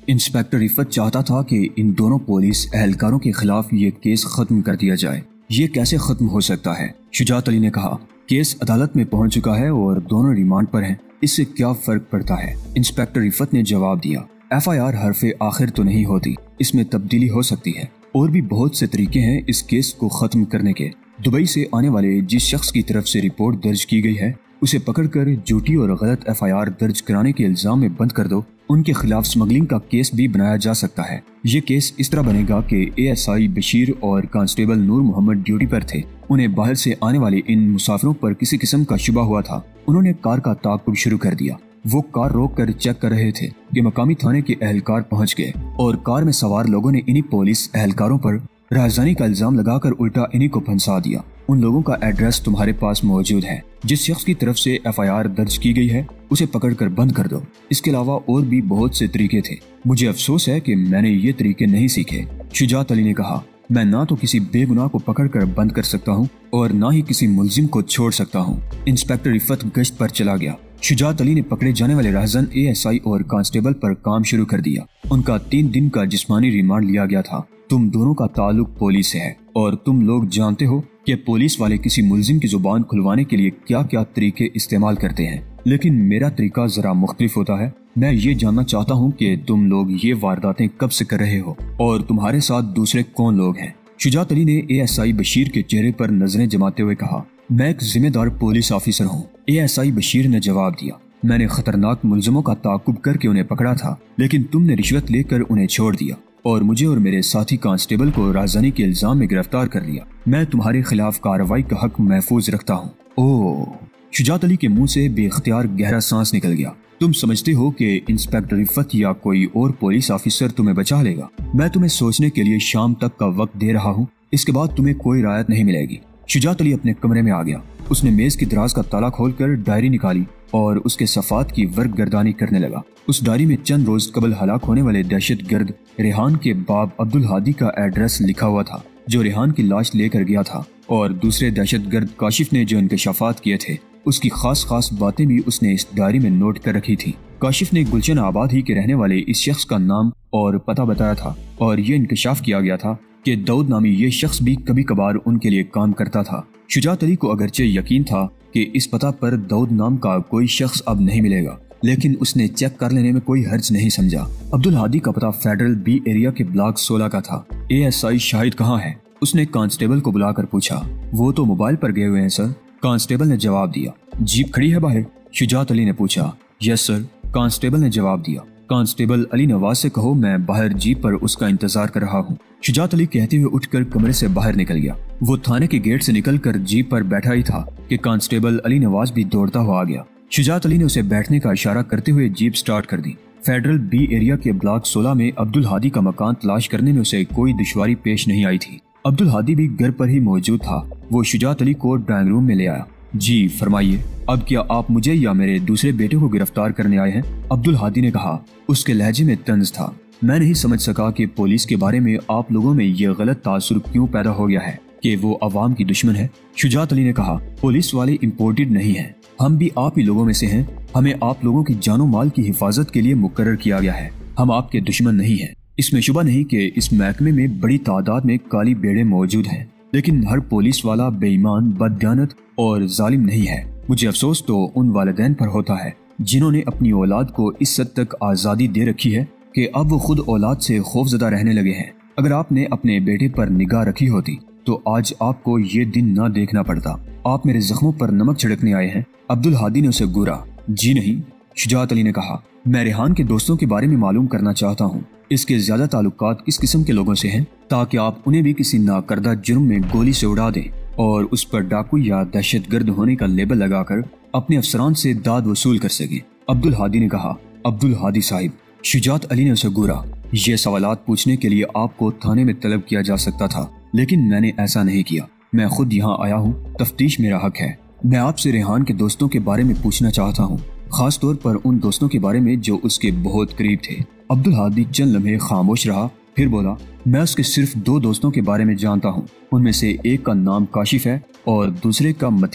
Inspector Rifat चाहता था कि इन दोनों पुलिस एहलकारों के खिलाफ ये केस खत्म कर दिया जाए। ये कैसे खत्म हो सकता है? शुजात अली ने कहा, केस अदालत में पहुंच चुका है और दोनों रिमांड पर हैं, इससे क्या फर्क पड़ता है? इंस्पेक्टर रिफत ने जवाब दिया, FIR हरफे आखिर तो नहीं होती, इसमें तब्दीली हो सकती है। और भी बहुत से तरीके हैं इस केस को खत्म करने के। दुबई से आने वाले जिस शख्स की तरफ से रिपोर्ट दर्ज की गई है उसे पकड़कर झूठी और गलत FIR दर्ज कराने के इल्जाम में बंद कर दो। उनके खिलाफ स्मगलिंग का केस भी बनाया जा सकता है। ये केस इस तरह बनेगा कि ASI बशीर और कांस्टेबल नूर मोहम्मद ड्यूटी पर थे। उन्हें बाहर से आने वाले इन मुसाफिरों पर किसी किस्म का शुबा हुआ था। उन्होंने कार का ताक़ुब शुरू कर दिया। वो कार रोक कर चेक कर रहे थे कि मकामी थाने के एहलकार पहुंच गए और कार में सवार लोगों ने इन्हीं पुलिस एहलकारों पर राजधानी का इल्जाम लगाकर उल्टा इन्हीं को फंसा दिया। उन लोगों का एड्रेस तुम्हारे पास मौजूद है। जिस शख्स की तरफ से FIR दर्ज की गई है उसे पकड़कर बंद कर दो। इसके अलावा और भी बहुत से तरीके थे। मुझे अफसोस है कि मैंने ये तरीके नहीं सीखे। शुजात अली ने कहा, मैं ना तो किसी बेगुनाह को पकड़कर बंद कर सकता हूँ और ना ही किसी मुल्जिम को छोड़ सकता हूँ। इंस्पेक्टर रिफत गश्त पर चला गया। शुजात अली ने पकड़े जाने वाले राहजन ASI और कांस्टेबल पर काम शुरू कर दिया। उनका 3 दिन का जिस्मानी रिमांड लिया गया था। तुम दोनों का ताल्लुक पुलिस से है और तुम लोग जानते हो कि पुलिस वाले किसी मुल्जिम की जुबान खुलवाने के लिए क्या क्या तरीके इस्तेमाल करते हैं, लेकिन मेरा तरीका जरा मुख्तलिफ होता है। मैं ये जानना चाहता हूँ कि तुम लोग ये वारदातें कब से कर रहे हो और तुम्हारे साथ दूसरे कौन लोग हैं। शुजात अली ने ASI बशीर के चेहरे पर नजरें जमाते हुए कहा, मैं एक जिम्मेदार पुलिस ऑफिसर हूँ। ASI बशीर ने जवाब दिया, मैंने खतरनाक मुल्जिमों का ताकुब करके उन्हें पकड़ा था, लेकिन तुमने रिश्वत लेकर उन्हें छोड़ दिया और मुझे और मेरे साथी कांस्टेबल को राजधानी के इल्जाम में गिरफ्तार कर लिया। मैं तुम्हारे खिलाफ कार्रवाई का हक महफूज रखता हूँ। ओह! शुजात अली के मुंह से बेख्तियार गहरा सांस निकल गया। तुम समझते हो कि इंस्पेक्टर रिफत या कोई और पुलिस ऑफिसर तुम्हें बचा लेगा? मैं तुम्हें सोचने के लिए शाम तक का वक्त दे रहा हूँ, इसके बाद तुम्हें कोई राहत नहीं मिलेगी। शुजात अली अपने कमरे में आ गया। उसने मेज की दराज का ताला खोलकर डायरी निकाली और उसके सफात की वर्क गर्दानी करने लगा। उस डायरी में चंद रोज कबल हलाक होने वाले दहशतगर्द रेहान के बाप अब्दुल हादी का एड्रेस लिखा हुआ था, जो रेहान की लाश लेकर गया था, और दूसरे दहशतगर्द काशिफ ने जो इंकशाफात किए थे उसकी खास बातें भी उसने इस डायरी में नोट कर रखी थी। काशिफ ने गुलशन आबाद ही के रहने वाले इस शख्स का नाम और पता बताया था और ये इंकशाफ किया गया था कि दाऊद नामी ये शख्स भी कभी कभार उनके लिए काम करता था। शुजात अली को अगरचे यकीन था कि इस पता पर दाऊद नाम का कोई शख्स अब नहीं मिलेगा, लेकिन उसने चेक कर लेने में कोई हर्ज नहीं समझा। अब्दुल हादी का पता फेडरल B एरिया के ब्लॉक 16 का था। ASI शाहिद कहाँ है? उसने कांस्टेबल को बुलाकर पूछा। वो तो मोबाइल पर गए हुए हैं सर, कांस्टेबल ने जवाब दिया। जीप खड़ी है बाहर? शुजात अली ने पूछा। यस सर, कांस्टेबल ने जवाब दिया। कांस्टेबल अली नवाज से कहो मैं बाहर जीप पर उसका इंतजार कर रहा हूँ। शुजात अली कहते हुए उठकर कमरे से बाहर निकल गया। वो थाने के गेट से निकलकर जीप पर बैठा ही था कि कांस्टेबल अली नवाज भी दौड़ता हुआ आ गया। शुजात अली ने उसे बैठने का इशारा करते हुए जीप स्टार्ट कर दी। फेडरल B एरिया के ब्लॉक 16 में अब्दुल हादी का मकान तलाश करने में उसे कोई दुश्वारी पेश नहीं आई थी। अब्दुल हादी भी घर पर ही मौजूद था। वो शुजात अली को ड्राइंग रूम में ले आया। जी फरमाइए, अब क्या आप मुझे या मेरे दूसरे बेटे को गिरफ्तार करने आए हैं? अब्दुल हादी ने कहा। उसके लहजे में तंज था। मैं नहीं समझ सका कि पुलिस के बारे में आप लोगों में ये गलत तासुर क्यों पैदा हो गया है कि वो अवाम की दुश्मन है। शुजात अली ने कहा, पुलिस वाले इम्पोर्टेड नहीं है, हम भी आप ही लोगों में से हैं। हमें आप लोगों की जानो माल की हिफाजत के लिए मुकर्रर किया गया है। हम आपके दुश्मन नहीं हैं। इसमें शुबा नहीं कि इस महकमे में बड़ी तादाद में काली बेड़े मौजूद हैं, लेकिन हर पुलिस वाला बेईमान, बददियानत और जालिम नहीं है। मुझे अफसोस तो उन वालिदैन पर होता है जिन्होंने अपनी औलाद को इस हद तक आज़ादी दे रखी है कि अब वो खुद औलाद से खौफजदा रहने लगे हैं। अगर आपने अपने बेटे पर निगाह रखी होती तो आज आपको ये दिन ना देखना पड़ता। आप मेरे जख्मों पर नमक छिड़कने आए हैं। अब्दुल हादी ने उसे घूरा। जी नहीं, शुजात अली ने कहा, मैं रेहान के दोस्तों के बारे में मालूम करना चाहता हूँ। इसके ज्यादा ताल्लुकात किस किस्म के लोगों से हैं, ताकि आप उन्हें भी किसी नाकर्दा जुर्म में गोली से उड़ा दें और उस पर डाकू या दहशतगर्द होने का लेबल लगाकर अपने अफसरान से दाद वसूल कर सके। अब्दुल हादी ने कहा। अब्दुल हादी साहिब, शुजात अली ने उसे घूरा। ये सवालात पूछने के लिए आपको थाने में तलब किया जा सकता था, लेकिन मैंने ऐसा नहीं किया। मैं खुद यहाँ आया हूँ, तफ्तीश मेरा हक है। मैं आपसे रेहान के दोस्तों के बारे में पूछना चाहता हूँ, खास तौर पर उन दोस्तों के बारे में जो उसके बहुत करीब थे। अब्दुल हादी चंद लम्हे खामोश रहा, फिर बोला, मैं उसके सिर्फ 2 दोस्तों के बारे में जानता हूँ। उनमें से एक का नाम काशिफ है और दूसरे का मतीन।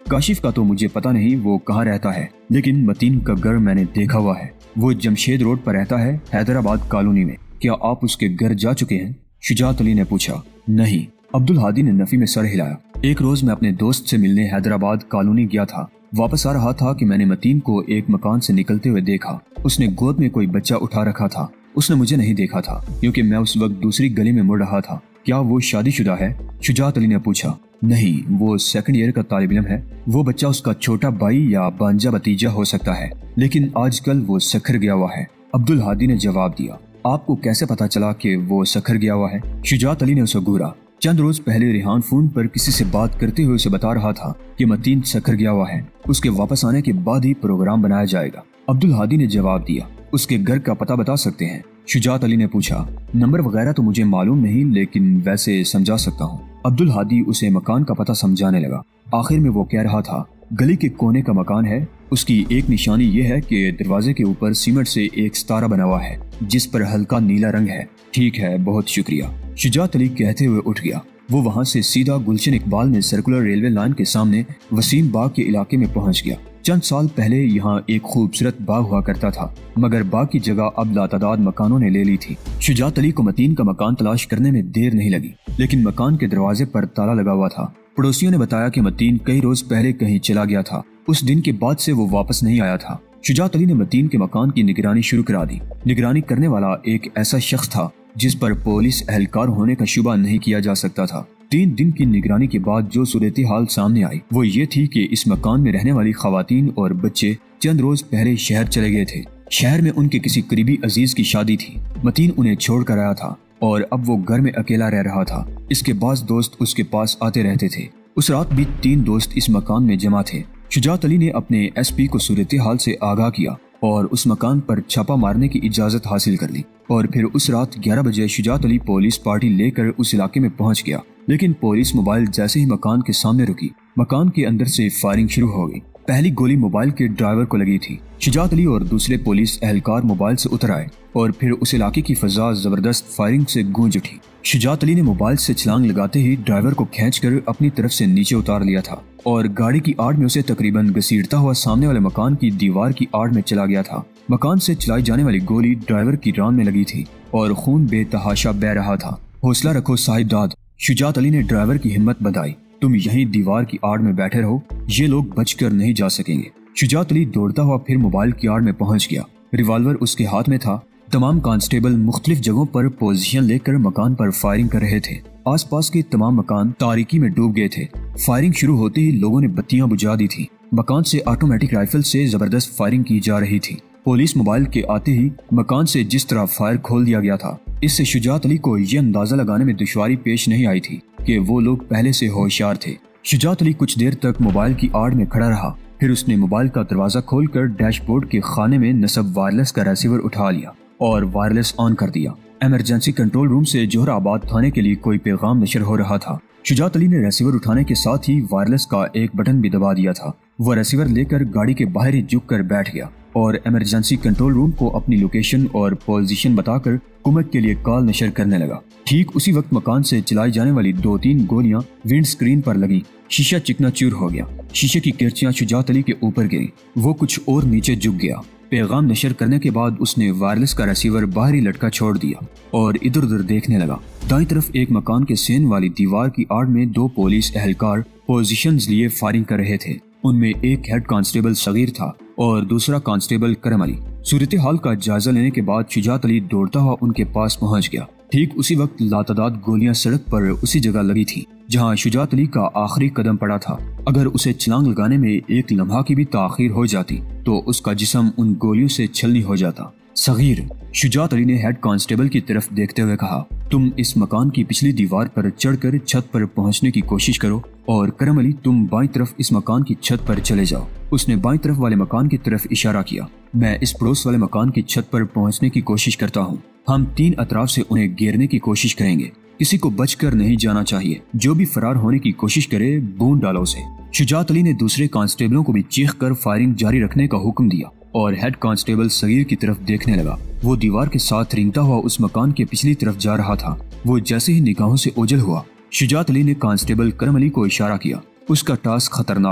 کاشف کا تو مجھے پتا نہیں وہ کہاں رہتا ہے، لیکن متین کا گھر میں نے دیکھا ہوا ہے۔ وہ جمشید روڈ پر رہتا ہے، حیدرآباد کالونی میں۔ کیا آپ اس کے گھر جا چکے ہیں؟ شجاعت علی نے پوچھا۔ نہیں، عبدالہادی نے نفی میں سر ہلایا۔ ایک روز میں اپنے دوست سے ملنے حیدرآباد کالونی گیا تھا۔ واپس آ رہا تھا کہ میں نے متین کو ایک مکان سے نکلتے ہوئے دیکھا۔ اس نے گود میں کوئی بچہ اٹھا رکھا تھا۔ اس نے مجھے نہیں دیکھا تھا کیونکہ میں اس وقت دوسری گلی میں مڑ رہا تھا۔ کیا وہ شادی شدہ ہے؟ شجاعت علی نے پوچھا۔ نہیں، وہ سیکنڈ ایئر کا طالب علم ہے۔ وہ بچہ اس کا چھوٹا بھائی یا بانجا بھتیجا ہو سکتا ہے، لیکن آج کل وہ سکھر گیا ہوا ہے۔ عبدالہادی نے جواب دیا۔ آپ کو کیسے پتا چلا کہ وہ سکھر گیا ہوا ہے؟ شجاعت علی نے اسے گھورا۔ چند روز پہلے ریحان فون پر کسی سے بات کرتے ہوئے اسے بتا رہا تھا کہ متین سکھر گیا ہوا ہے، اس کے واپس آنے کے بعد ہی پروگرام بنایا جائے گا۔ عبدالہادی نے جواب دیا۔ اس کے گھر کا پتہ بتا سکتے ہیں؟ شجاعت علی نے پوچھا۔ نمبر وغیرہ تو مجھے معلوم نہیں، لیکن ویسے سمجھا سکتا ہوں۔ عبدالہادی اسے مکان کا پتہ سمجھانے لگا۔ آخر میں وہ کہہ رہا تھا، گلی کے کونے کا مکان ہے۔ اس کی ایک نشانی یہ ہے کہ دروازے کے اوپر سیمنٹ سے ایک ستارہ بنا ہوا ہے جس پر ہلکا نیلا رنگ ہے۔ ٹھیک ہے، بہت شکریہ، شجاعت علی کہتے ہوئے اٹھ گیا۔ وہ وہاں سے سیدھا گلشن اقبال میں سرکولر ریلوے لائن کے سامنے وسیم باغ کے علاقے میں پہنچ گیا۔ چند سال پہلے یہاں ایک خوبصورت باغ ہوا کرتا تھا، مگر باغ کی جگہ اب لاتعداد مکانوں نے لے لی تھی۔ شجاعت علی کو متین کا مکان تلاش کرنے میں دیر نہیں لگی، لیکن مکان کے دروازے پر تالا لگا ہوا تھا۔ پڑوسیوں نے بتایا کہ متین کئی روز پہلے کہیں چلا گیا تھا۔ اس دن کے بعد سے وہ واپس نہیں آیا تھا۔ شجاعت علی نے متین کے مکان کی نگرانی شروع کرا دی۔ نگرانی کرنے والا ایک ایسا شخص تھا جس پر پولیس اہلکار ہونے کا شبہ نہیں کیا جا سکتا تھا۔ 3 دن کی نگرانی کے بعد جو صورتحال سامنے آئی وہ یہ تھی کہ اس مکان میں رہنے والی خواتین اور بچے چند روز پہلے شہر چلے گئے تھے۔ شہر میں ان کے کسی قریبی عزیز کی شادی تھی۔ متین انہیں چھوڑ کر آیا تھا اور اب وہ گھر میں اکیلا رہ رہا تھا۔ اس کے بعض دوست اس کے پاس آتے رہتے تھے۔ اس رات بھی 3 دوست اس مکان میں جمع تھے۔ شجاعت علی نے اپنے ایس پی کو صورتحال سے آگاہ کیا اور اس مکان پر چھاپا مارنے کی اجازت حاصل کر لی، اور پھر اس رات 11 بجے شجاعت علی پولیس پارٹی لے کر اس علاقے میں پہنچ گیا۔ لیکن پولیس موبائل جیسے ہی مکان کے سامنے رکی، مکان کے اندر سے فائرنگ شروع ہو گئی۔ پہلی گولی موبائل کے ڈرائیور کو لگی تھی۔ شجاعت علی اور دوسرے پولیس اہلکار موبائل سے اتر آئے اور پھر اس علاقے کی فضا زبردست فائرنگ سے گونج اٹھی۔ شجاعت علی نے موبائل سے چھلانگ لگاتے ہی ڈرائیور کو کھینچ کر اپنی طرف سے نیچے اتار لیا تھا اور گاڑی کی آڑ میں اسے تقریباً گھسیٹتا ہوا سامنے والے مکان کی دیوار کی آڑ میں چلا گیا تھا۔ مکان سے چلائی جانے والی گولی ڈرائیور کی ران میں لگی تھی اور خون بے تحاشا بہہ رہا تھا۔ حوصلہ رکھو صاحب داد، شجاعت علی نے ڈرائیور کی ہمت بندھائی۔ تم یہیں دیوار کی آڑ میں بیٹھے رہو، یہ لوگ بچ کر نہیں جا سکیں گے۔ شجاعت علی دوڑتا ہوا پھر موبائل کی آڑ میں پہنچ گیا۔ ریوالور اس کے ہاتھ میں تھا۔ تمام کانسٹیبل مختلف جگہوں پر پوزیشن لے کر مکان پر فائرنگ کر رہے تھے۔ آس پاس کے تمام مکان تاریکی میں ڈوب گئے تھے۔ فائرنگ شروع ہوتے ہی لوگوں نے بتیاں بجھا دی تھی۔ مکان سے آٹومیٹک رائفل سے زبردست فائرنگ کی جا رہی تھی۔ پولیس موبائل کے آتے ہی مکان سے جس طرح فائر کھول دیا گیا تھا، اس سے شجاعت علی کو یہ اندازہ لگانے میں دشواری پیش نہیں آئی تھی کہ وہ لوگ پہلے سے ہوشیار تھے۔ شجاعت علی کچھ دیر تک موبائل کی آڑ میں کھڑا رہا، پھر اس نے موبائل کا دروازہ کھول کر ڈیش بورڈ کے خانے میں نصب وائرلیس کا ریسیور اٹھا لیا اور وائرلیس آن کر دیا۔ ایمرجنسی کنٹرول روم سے جوہر آباد تھانے کے لیے کوئی پیغام نشر ہو رہا تھا۔ شجاعت علی نے ریسیور اٹھانے کے ساتھ ہی وائرلیس کا ایک بٹن بھی دبا دیا تھا۔ وہ ریسیور لے کر گاڑی کے باہر ہی جھک کر بیٹھ گیا اور ایمرجنسی کنٹرول روم کو اپنی لوکیشن اور پوزیشن بتا کر حکومت کے لیے کال نشر کرنے لگا۔ ٹھیک اسی وقت مکان سے چلائی جانے والی 2-3 گولیاں ونڈ سکرین پر لگی۔ شیشہ چکنا چور ہو گیا۔ شیشے کی کرچیاں شجاعت علی کے اوپر گریں۔ وہ کچھ اور نیچے جھک گیا۔ پیغام نشر کرنے کے بعد اس نے وائرلیس کا ریسیور باہر ہی لٹکا چھوڑ دیا اور ادھر ادھر دیکھنے لگا۔ دائیں طرف ایک مکان کے سین والی دیوار کی آڑ میں 2 پولیس اہلکار پوزیشنز لیے فائرنگ کر رہے تھے۔ ان میں ایک ہیڈ کانسٹیبل صغیر تھا اور دوسرا کانسٹیبل کرم علی۔ صورتحال کا جائزہ لینے کے بعد شجاعت علی دوڑتا ہوا ان کے پاس پہنچ گیا۔ ٹھیک اسی وقت لاتعداد گولیاں سڑک پر اسی جگہ لگی تھی جہاں شجاعت علی کا آخری قدم پڑا تھا۔ اگر اسے چھلانگ لگانے میں ایک لمحہ کی بھی تاخیر ہو جاتی تو اس کا جسم ان گولیوں سے چھلنی ہو جاتا۔ صغیر، شجاعت علی نے ہیڈ کانسٹیبل کی طرف دیکھتے ہوئے کہا، تم اس مکان کی پچھلی دیوار پر چڑھ کر چھت پر پہنچنے کی کوشش کرو اور کرم علی تم بائیں طرف اس مکان کی چھت پر چلے جاؤ۔ اس نے بائیں طرف والے مکان کی طرف اشارہ کیا۔ میں اس پڑوس والے مکان کی چھت پر پہنچنے کی کوشش کرتا ہوں۔ ہم 3 اطراف سے انہیں گھیرنے کی کوشش کریں گے۔ کسی کو بچ کر نہیں جانا چاہیے۔ جو بھی فرار ہونے کی کوشش کرے بون ڈالو اسے۔ شجاعت علی نے دوسرے کانسٹیبلوں کو بھی چیخ کر فائرنگ جاری رکھنے کا حکم دیا اور ہیڈ کانسٹیبل صغیر کی طرف دیکھنے لگا۔ وہ دیوار کے ساتھ رینگتا ہوا اس مکان کے پچھلی طرف جا رہا تھا۔ وہ جیسے ہی نگاہوں سے اوجھل ہوا، شجاعت علی نے کانسٹیبل کرم علی کو اشارہ کیا۔ اس کا ٹاسک خطرناک تھا۔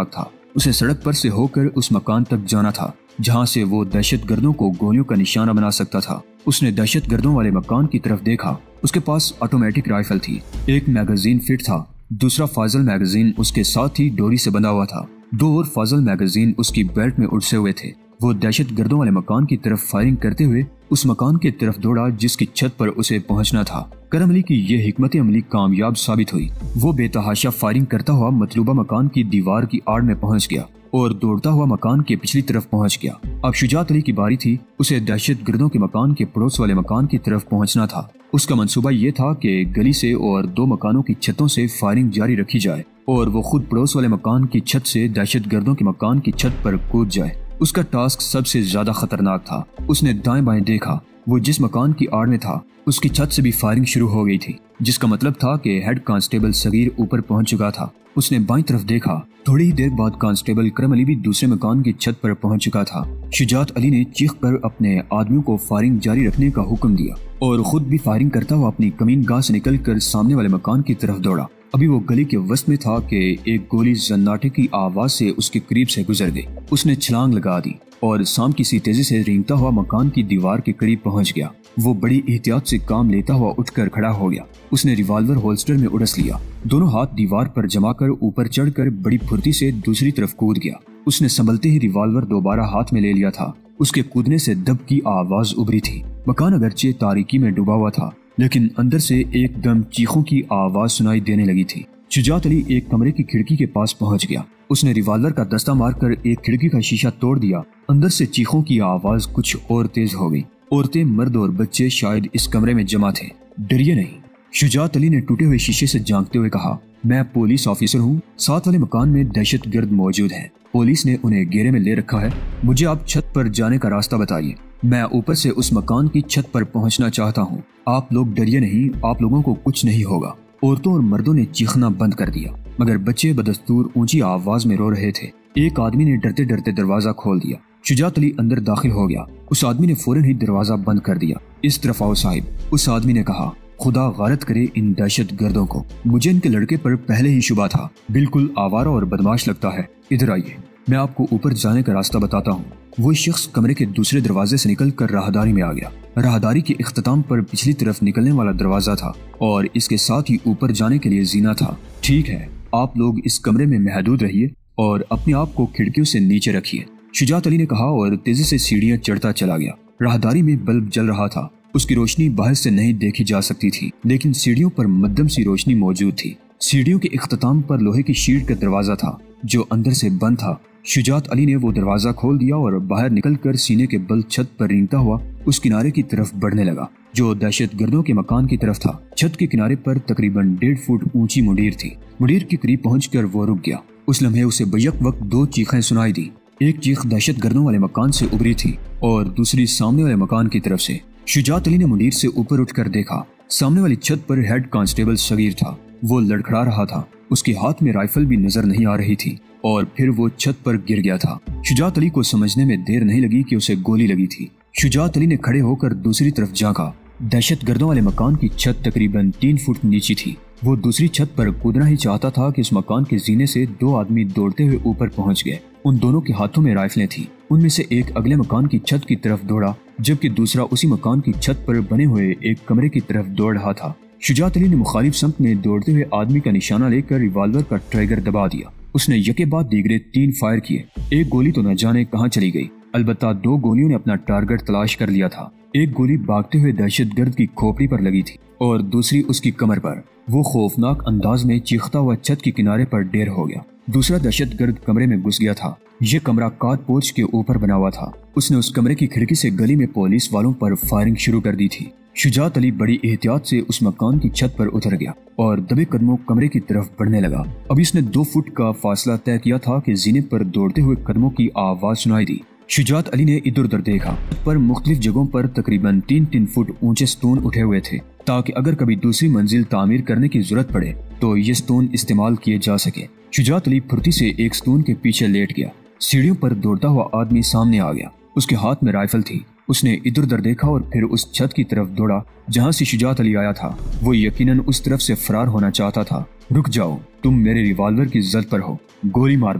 उसे सड़क पर से होकर उस मकान तक जाना था जहां से वो दहशत गर्दों को गोलियों का निशाना बना सकता था। उसने दहशत गर्दों वाले मकान की तरफ देखा। उसके पास ऑटोमेटिक राइफल थी, एक मैगजीन फिट था, दूसरा फाजल मैगजीन उसके साथ ही डोरी से बंधा हुआ था। 2 और फाजल मैगजीन उसकी बेल्ट में उलझे हुए थे। वो दहशत गर्दों वाले मकान की तरफ फायरिंग करते हुए उस मकान की तरफ दौड़ा जिसकी छत पर उसे पहुंचना था। करम अली की ये हिकमत अमली कामयाब साबित हुई। वो बेतहाशा फायरिंग करता हुआ मतलूबा मकान की दीवार की आड़ में पहुंच गया और दौड़ता हुआ मकान के पिछली तरफ पहुंच गया। अब शुजात अली की बारी थी। उसे दहशत गर्दों के मकान के पड़ोस वाले मकान की तरफ पहुंचना था। उसका मंसूबा ये था कि गली से और 2 मकानों की छतों से फायरिंग जारी रखी जाए और वो खुद पड़ोस वाले मकान की छत से दहशत गर्दों के मकान की छत पर कूद जाए। उसका टास्क सबसे ज्यादा खतरनाक था। उसने दाएं बाएं देखा। वो जिस मकान की आड़ में था उसकी छत से भी फायरिंग शुरू हो गई थी, जिसका मतलब था कि हेड कांस्टेबल सगीर ऊपर पहुंच चुका था। उसने बाईं तरफ देखा। थोड़ी ही देर बाद कांस्टेबल करम अली भी दूसरे मकान की छत पर पहुंच चुका था। शुजात अली ने चीख कर अपने आदमियों को फायरिंग जारी रखने का हुक्म दिया और खुद भी फायरिंग करता हुआ अपनी कमीन गाह से निकलकर सामने वाले मकान की तरफ दौड़ा। अभी वो गली के वस्त में था कि एक गोली सन्नाटे की आवाज से उसके करीब से गुजर गई। उसने छलांग लगा दी और शाम की सी तेजी से रेंगता हुआ मकान की दीवार के करीब पहुंच गया। वो बड़ी एहतियात से काम लेता हुआ उठकर खड़ा हो गया। उसने रिवॉल्वर होल्स्टर में उड़स लिया, दोनों हाथ दीवार पर जमाकर ऊपर चढ़कर बड़ी फुर्ती से दूसरी तरफ कूद गया। उसने संभलते ही रिवॉल्वर दोबारा हाथ में ले लिया था। उसके कूदने से दब की आवाज उभरी थी। मकान अगरचे तारीकी में डूबा हुआ था, लेकिन अंदर से एकदम चीखों की आवाज सुनाई देने लगी थी। शुजात अली एक कमरे की खिड़की के पास पहुंच गया। उसने रिवॉल्वर का दस्ता मारकर एक खिड़की का शीशा तोड़ दिया। अंदर से चीखों की आवाज कुछ और तेज हो गई। औरतें, मर्द और बच्चे शायद इस कमरे में जमा थे। डरिए नहीं, शुजात अली ने टूटे हुए शीशे से झांकते हुए कहा। मैं पुलिस ऑफिसर हूँ। साथ वाले मकान में दहशत गर्द मौजूद हैं। पुलिस ने उन्हें घेरे में ले रखा है। मुझे आप छत पर जाने का रास्ता बताइए। मैं ऊपर से उस मकान की छत पर पहुंचना चाहता हूँ। आप लोग डरिए नहीं, आप लोगों को कुछ नहीं होगा। औरतों और मर्दों ने चीखना बंद कर दिया, मगर बच्चे बदस्तूर ऊंची आवाज में रो रहे थे। एक आदमी ने डरते डरते दरवाजा खोल दिया। शुजात अली अंदर दाखिल हो गया। उस आदमी ने फौरन ही दरवाजा बंद कर दिया। इस तरफ आओ साहिब, उस आदमी ने कहा। खुदा गारत करे इन दहशत गर्दों को। मुझे इनके लड़के पर पहले ही शुबा था। बिल्कुल आवारा और बदमाश लगता है। इधर आइए, मैं आपको ऊपर जाने का रास्ता बताता हूँ। वो शख्स कमरे के दूसरे दरवाजे से निकलकर राहदारी में आ गया। राहदारी के इख्तिताम पर पिछली तरफ निकलने वाला दरवाजा था और इसके साथ ही ऊपर जाने के लिए जीना था। ठीक है, आप लोग इस कमरे में महदूद रहिए और अपने आप को खिड़कियों से नीचे रखिए, शुजात अली ने कहा और तेजी से सीढ़ियां चढ़ता चला गया। राहदारी में बल्ब जल रहा था। उसकी रोशनी बाहर से नहीं देखी जा सकती थी, लेकिन सीढ़ियों पर मध्यम सी रोशनी मौजूद थी। सीढ़ियों के इख्तिताम पर लोहे की शीट का दरवाजा था जो अंदर से बंद था। शुजात अली ने वो दरवाजा खोल दिया और बाहर निकलकर सीने के बल छत पर रेंगता हुआ उस किनारे की तरफ बढ़ने लगा जो दहशत गर्दों के मकान की तरफ था। छत के किनारे पर तकरीबन 1.5 फुट ऊंची मुंडीर थी। मुंडीर के करीब पहुंचकर वो रुक गया। उस लम्हे उसे बैक वक्त 2 चीखें सुनाई दी। एक चीख दहशत गर्दों वाले मकान से उभरी थी और दूसरी सामने वाले मकान की तरफ से। शुजात अली ने मुंडीर से ऊपर उठकर देखा। सामने वाली छत पर हेड कांस्टेबल सगीर था। वो लड़खड़ा रहा था। उसके हाथ में राइफल भी नजर नहीं आ रही थी और फिर वो छत पर गिर गया था। शुजात अली को समझने में देर नहीं लगी कि उसे गोली लगी थी। शुजात अली ने खड़े होकर दूसरी तरफ झांका। दहशत गर्दों वाले मकान की छत तकरीबन 3 फुट नीची थी। वो दूसरी छत पर कूदना ही चाहता था कि उस मकान के जीने से 2 आदमी दौड़ते हुए ऊपर पहुंच गए। उन दोनों के हाथों में राइफलें थी। उनमें से एक अगले मकान की छत की तरफ दौड़ा जबकि दूसरा उसी मकान की छत पर बने हुए एक कमरे की तरफ दौड़ रहा था। शुजात अली ने मुखालिफ समत में दौड़ते हुए आदमी का निशाना लेकर रिवॉल्वर का ट्रिगर दबा दिया। उसने यके बाद दीगरे 3 फायर किए। एक गोली तो न जाने कहां चली गई, अलबत्ता 2 गोलियों ने अपना टारगेट तलाश कर लिया था। एक गोली भागते हुए दहशतगर्द की खोपड़ी पर लगी थी और दूसरी उसकी कमर पर। वो खौफनाक अंदाज में चीखता हुआ छत के किनारे पर ढेर हो गया। दूसरा दहशतगर्द कमरे में घुस गया था। ये कमरा काट पोच के ऊपर बना हुआ था। उसने उस कमरे की खिड़की से गली में पुलिस वालों पर फायरिंग शुरू कर दी थी। शुजात अली बड़ी एहतियात से उस मकान की छत पर उतर गया और दबे कदमों कमरे की तरफ बढ़ने लगा। अभी इसने 2 फुट का फासला तय किया था कि जीने पर दौड़ते हुए कदमों की आवाज सुनाई दी। शुजात अली ने इधर उधर देखा। पर मुख्तलिफ जगहों पर तकरीबन 3-3 फुट ऊंचे स्टोन उठे हुए थे ताकि अगर कभी दूसरी मंजिल तामीर करने की जरूरत पड़े तो ये स्टोन इस्तेमाल किए जा सके। शुजात अली फुर्ती से एक स्टोन के पीछे लेट गया। सीढ़ियों पर दौड़ता हुआ आदमी सामने आ गया। उसके हाथ में राइफल थी। उसने इधर उधर देखा और फिर उस छत की तरफ दौड़ा जहां से शुजात अली आया था। वो यकीनन उस तरफ से फरार होना चाहता था। रुक जाओ, तुम मेरे रिवॉल्वर की जद पर हो, गोली मार दूंगा।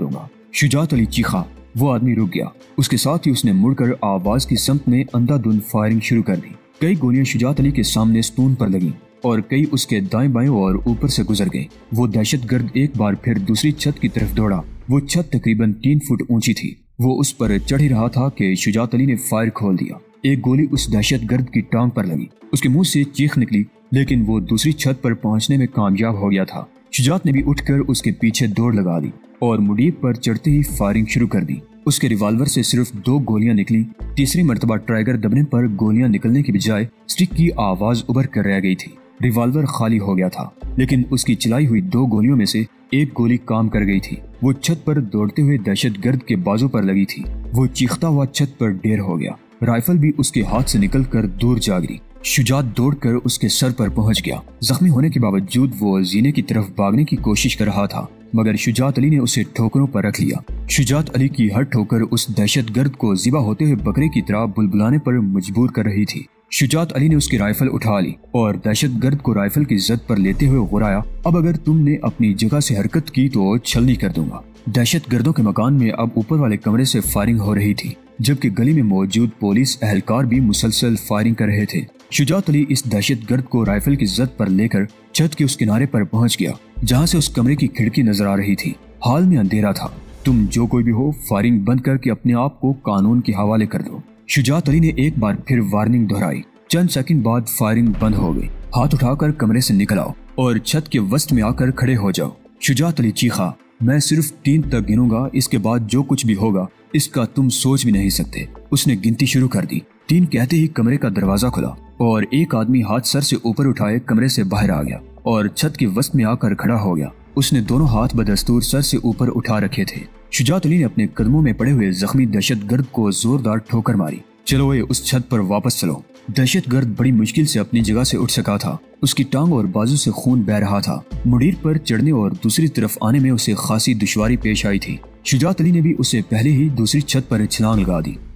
शुजात अली चीखा। वो आदमी रुक गया। उसके साथ ही उसने मुड़कर आवाज की समत में अंधाधुंध फायरिंग शुरू कर दी। कई गोलियां शुजात अली के सामने स्तून पर लगीं और कई उसके दाएं बाएं और ऊपर से गुजर गए। वो दहशतगर्द एक बार फिर दूसरी छत की तरफ दौड़ा। वो छत तकरीबन 3 फुट ऊंची थी। वो उस पर चढ़ ही रहा था कि शुजात अली ने फायर खोल दिया। एक गोली उस दहशतगर्द की टांग पर लगी। उसके मुंह से चीख निकली, लेकिन वो दूसरी छत पर पहुंचने में कामयाब हो गया था। शुजात ने भी उठकर उसके पीछे दौड़ लगा दी और मुनीर पर चढ़ते ही फायरिंग शुरू कर दी। उसके रिवॉल्वर से सिर्फ 2 गोलियां निकली। तीसरी मर्तबा ट्राइगर दबने पर गोलियां निकलने के बजाय स्टिक की आवाज उभर कर रह गई थी। रिवॉल्वर खाली हो गया था, लेकिन उसकी चलाई हुई 2 गोलियों में से एक गोली काम कर गई थी। वो छत पर दौड़ते हुए दहशतगर्द के बाजू पर लगी थी। वो चीखता हुआ छत पर ढेर हो गया। राइफल भी उसके हाथ से निकलकर दूर जा गिरी। शुजात दौड़कर उसके सर पर पहुंच गया। जख्मी होने के बावजूद वो जीने की तरफ भागने की कोशिश कर रहा था, मगर शुजात अली ने उसे ठोकरों पर रख लिया। शुजात अली की हर ठोकर उस दहशतगर्द को ज़िबा होते हुए बकरे की तरह बुलबुलाने पर मजबूर कर रही थी। शुजात अली ने उसकी राइफल उठा ली और दहशतगर्द को राइफल की जद पर लेते हुए गुराया, अब अगर तुमने अपनी जगह से हरकत की तो छलनी कर दूंगा। दहशतगर्दों के मकान में अब ऊपर वाले कमरे से फायरिंग हो रही थी, जबकि गली में मौजूद पुलिस एहलकार भी मुसलसल फायरिंग कर रहे थे। शुजात अली इस दहशतगर्द को राइफल की जद पर लेकर छत के उस किनारे पर पहुंच गया, जहां से उस कमरे की खिड़की नजर आ रही थी। हाल में अंधेरा था। तुम जो कोई भी हो, फायरिंग बंद करके अपने आप को कानून के हवाले कर दो। शुजात अली ने एक बार फिर वार्निंग दोहराई। चंद सेकंड बाद फायरिंग बंद हो गई। हाथ उठाकर कमरे से निकल आओ और छत के वस्त में आकर खड़े हो जाओ। शुजात अली चीखा, मैं सिर्फ 3 तक गिनूंगा, इसके बाद जो कुछ भी होगा इसका तुम सोच भी नहीं सकते। उसने गिनती शुरू कर दी। 3 कहते ही कमरे का दरवाजा खुला और एक आदमी हाथ सर से ऊपर उठाए कमरे से बाहर आ गया और छत के वस्त में आकर खड़ा हो गया। उसने दोनों हाथ बदस्तूर सर से ऊपर उठा रखे थे। शुजात अली ने अपने कदमों में पड़े हुए जख्मी दहशतगर्द को जोरदार ठोकर मारी। चलो ये उस छत पर वापस चलो। दहशतगर्द बड़ी मुश्किल से अपनी जगह से उठ सका था। उसकी टांग और बाजू से खून बह रहा था। मुनीर पर चढ़ने और दूसरी तरफ आने में उसे खासी दुश्वारी पेश आई थी। शुजात अली ने भी उसे पहले ही दूसरी छत पर छलांग लगा दी।